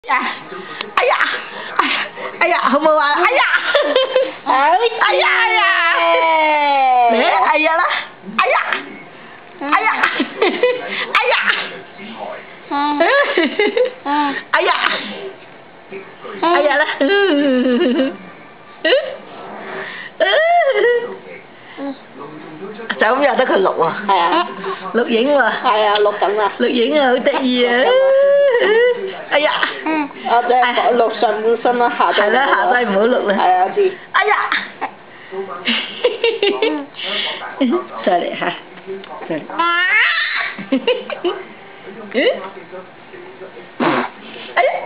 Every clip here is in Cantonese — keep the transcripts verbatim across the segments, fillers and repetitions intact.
呀，哎呀，哎呀，哎呀，好唔好玩？哎呀，哎哎呀哎呀，咩？哎呀啦，哎呀，哎呀，哎呀，哎呀，哎呀啦，就咁由得佢錄喎，係啊，錄影喎，係啊，錄緊啊，錄影啊，好得意啊，哎呀，嗯，我即係錄上半身啦，下低係啦，下低唔好錄啦，係啊知，哎呀，再嚟嚇，再嚟，嗯，哎呀，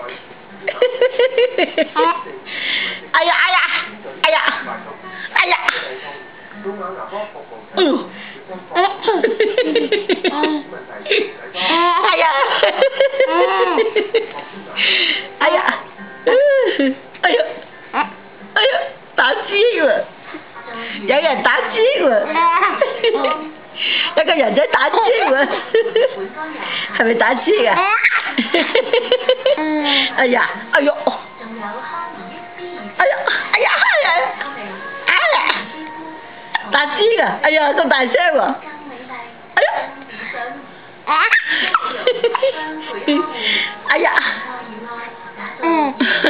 哎呀哎呀，哎呀，哎呀。嗯，哎呀，哎呀，哎呀，哎呀，哎呀，打機喎，有人打機喎，有個人仔打機喎，係咪打機㗎？哎呀，哎呦，哎呀，哎呀，哎呀。打機㗎，哎呀咁大聲喎，哎呀，哎呀，嗯，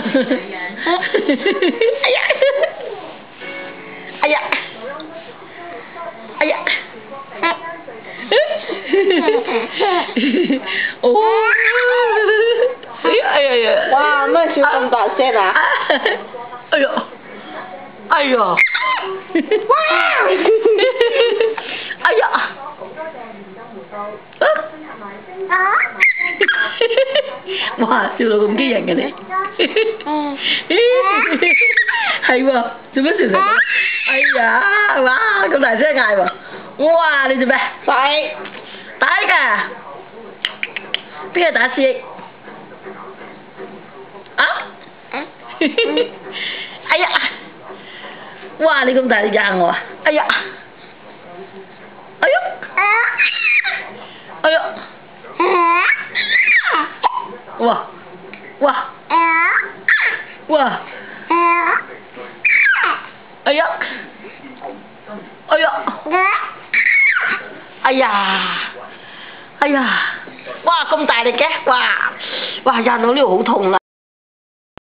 哎呀，哎呀，哎呀，哦，哎呀呀，哇咩笑咁大聲啊？哎呦，哎呦，哇！哎呀！哇！笑到咁激人嘅你，係喎，做乜成成？哎呀！哇！咁大聲嗌喎！哇！你做咩？打打㗎？邊個打師？啊？哎呀！哇！你咁大力嚇我啊！哎呀！哎呦！哎呦！哇！哇！哇！哎呀！哎呀！哎呀！哎呀！哇！咁大力嘅，哇！哇！嚇到呢度好痛啦〜